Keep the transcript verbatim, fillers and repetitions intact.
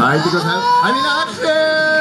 はい、行ってください。はい、みんな拍手